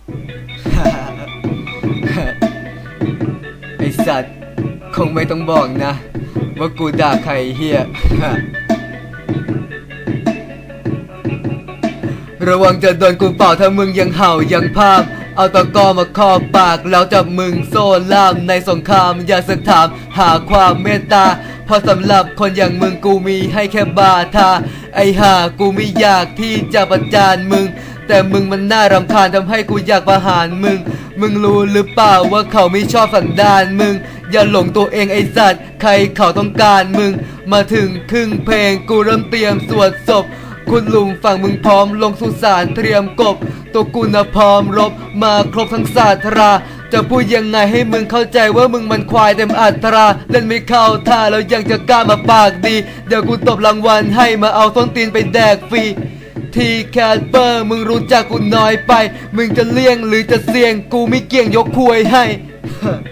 ไอสัตว์คงไม่ต้องบอกนะว่ากูด่าใครเฮียระวังจะโดนกูเป่าถ้ามึงยังเห่ายังพามเอาตะกอมาครอบปากแล้วจับมึงโซ่ล่ามในสงครามอย่าสักถามหาความเมตตาเพราะสำหรับคนอย่างมึงกูมีให้แค่บาทาไอห่ากูไม่อยากที่จะประจานมึงแต่มึงมันน่ารำคาญทำให้กูอยากประหารมึงรู้หรือเปล่าว่าเขาไม่ชอบสันดานมึงอย่าหลงตัวเองไอสัตว์ใครเขาต้องการมึงมาถึงครึ่งเพลงกูเริ่มเตรียมสวดศพคุณลุงฝั่งมึงพร้อมลงสุสานเตรียมกบตัวกูนะพร้อมรบมาครบทั้งศาสตราจะพูดยังไงให้มึงเข้าใจว่ามึงมันควายเต็มอัตราเล่นไม่เข้าท่าแล้วยังจะกล้ามาปากดีเดี๋ยวกูตบรางวัลให้มาเอาส้นตีนไปแดกฟรีทีแคสเปอร์มึงรู้จักกูน้อยไปมึงจะเลี่ยงหรือจะเสี่ยงกูไม่เกี่ยงยกคุยให้